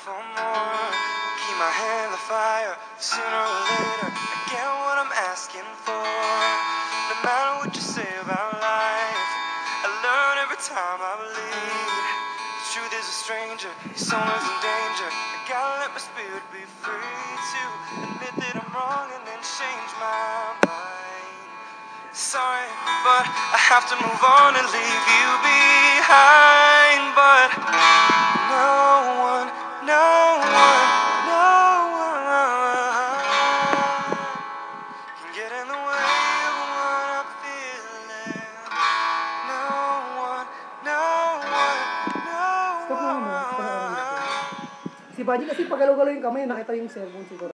for more. Keep my hand in the fire. Sooner or later, I get what I'm asking for. No matter what you say about life, I learn every time I bleed. The truth is a stranger, your soul is in danger. I gotta let my spirit be free to admit that I'm wrong and then change my mind. Sorry, but I have to move on and leave you behind. But no one can get in the way of what I'm feeling. No Stop mo naman. one. Si Baji kasi pagalaw-galaw yung kamay, nakita yung cellphone siguro.